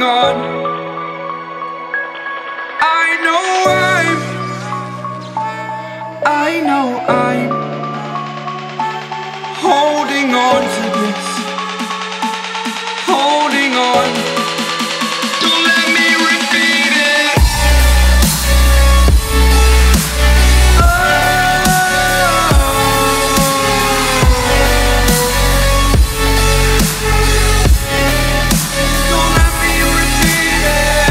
on. I know I'm holding on to this, holding on. Don't let me repeat it. Don't let me repeat it.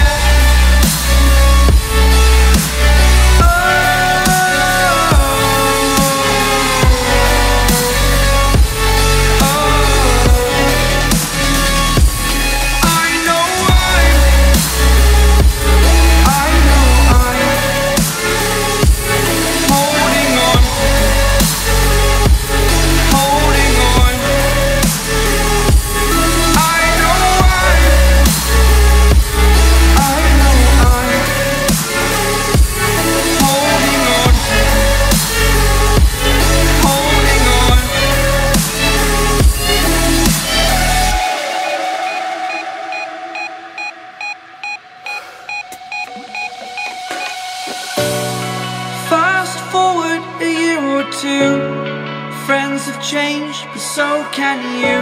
Friends have changed, but so can you.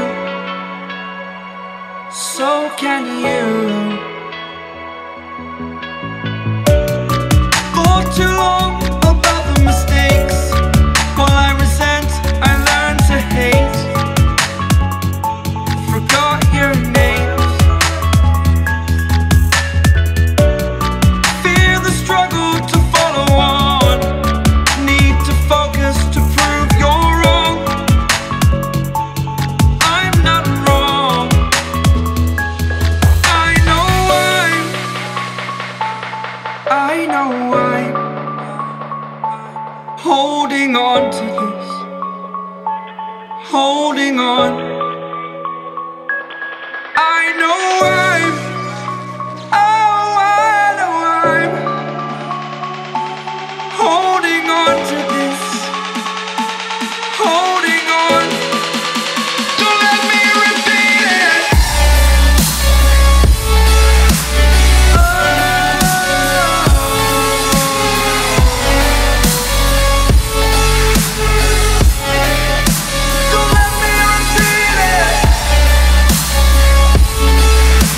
So can you. For too long about the mistakes, while I resent, I learned to hate. Forgot your names. Fear the struggle to follow on. Need to focus to prove you're wrong. I'm not wrong. I know I'm holding on to this, holding on. I know I'm holding on to this, holding on. Don't let me repeat it. Don't let me repeat it.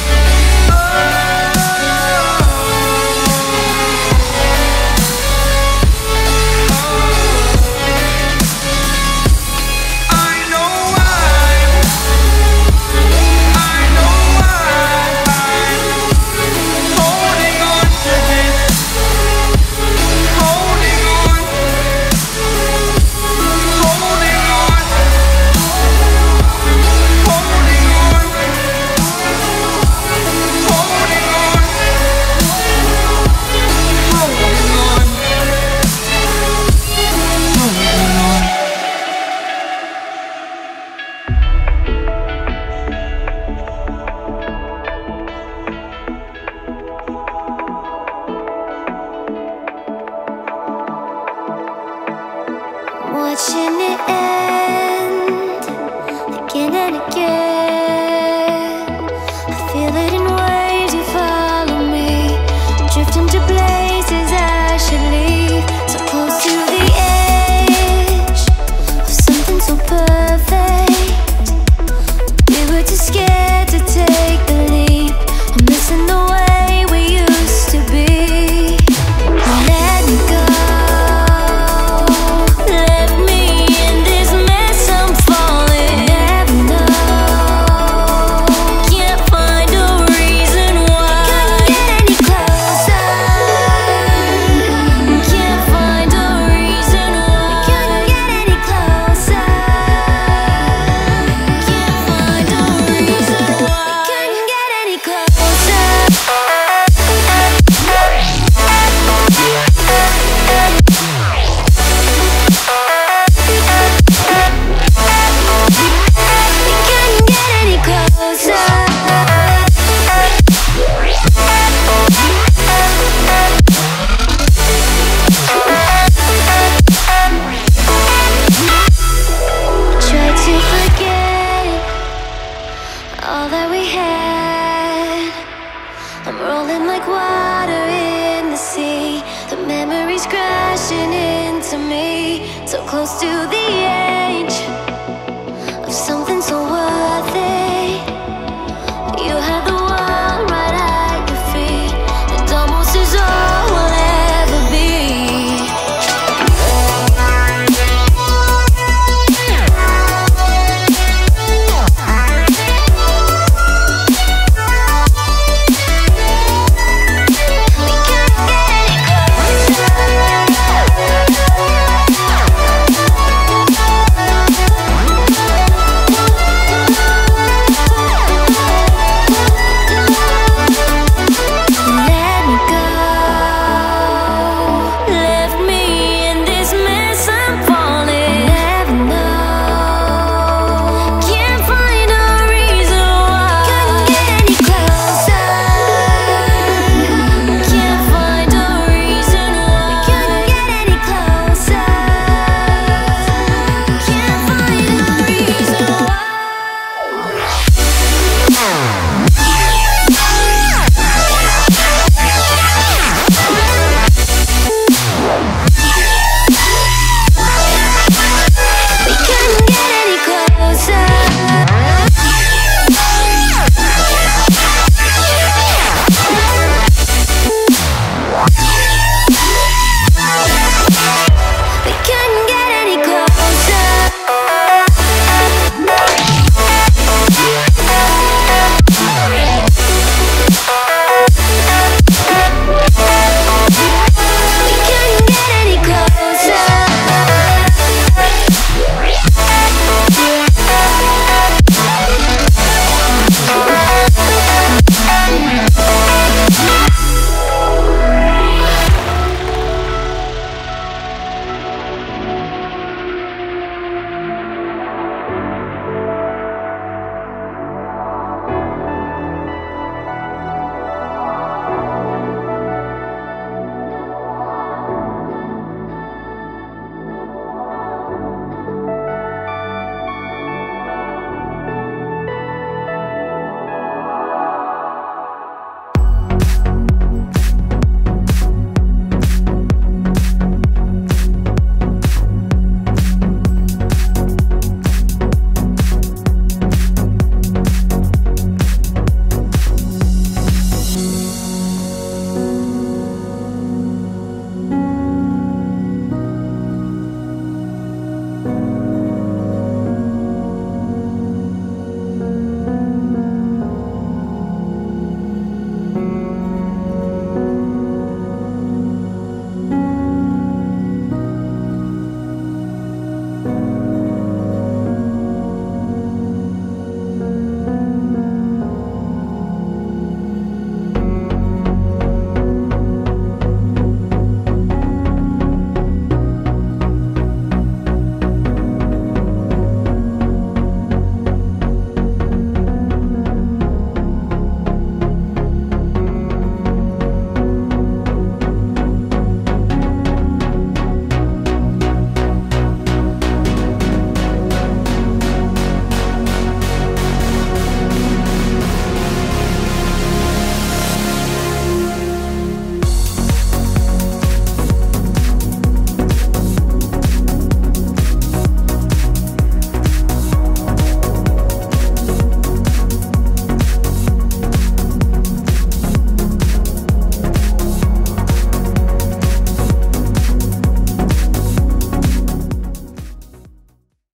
rolling like water in the sea. The memories crashing into me, so close to the edge.